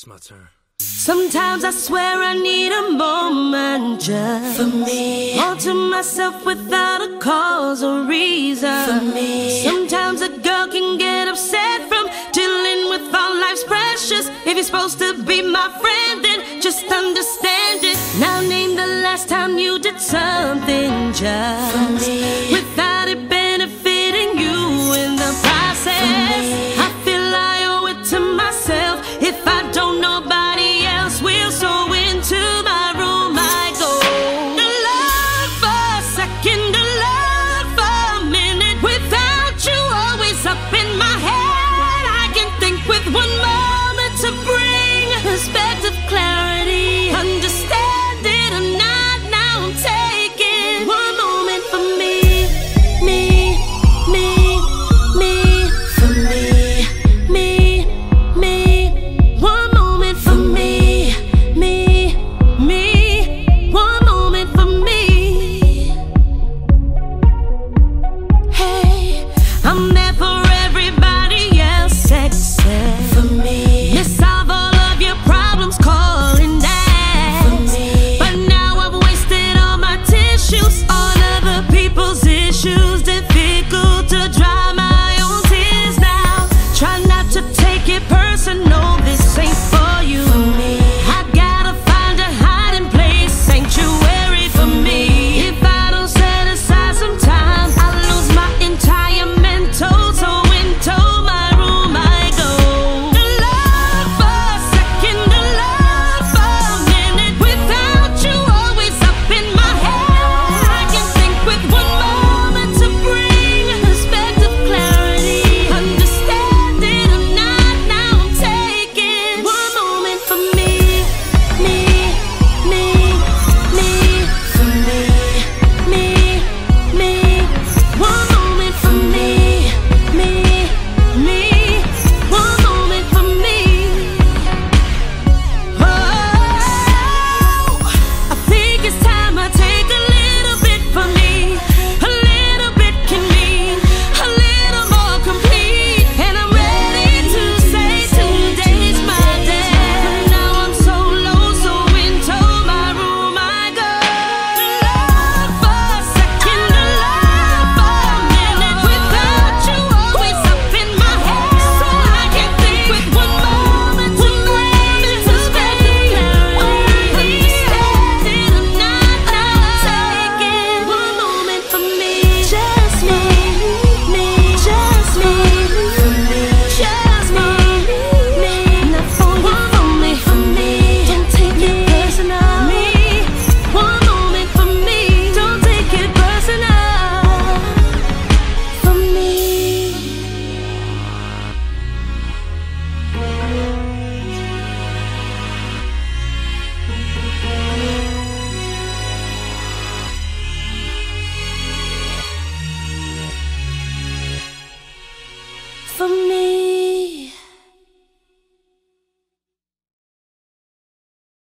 It's my turn. Sometimes I swear I need a moment just for me, all to myself without a cause or reason for me. Sometimes a girl can get upset from dealing with all life's pressures. If you're supposed to be my friend, then just understand it. Now name the last time you did something just for me without it benefiting you in the process. I feel I owe it to myself. If I don't, nobody else will. So into my room I go. The love for a second, the love for a minute. Without you always up in my head, I can think with one moment to bring perspective, clarity, understand it or not. Now I'm taking one moment for me, me, me, me, for me, me, me. One moment for me, me, me. One moment for me. Hey, I'm there for everybody else except for me. You solve all of your problems, calling that for me. But now I've wasted all my tissues on other people's issues. Difficult to dry my own tears now. Try not to take it personal, this ain't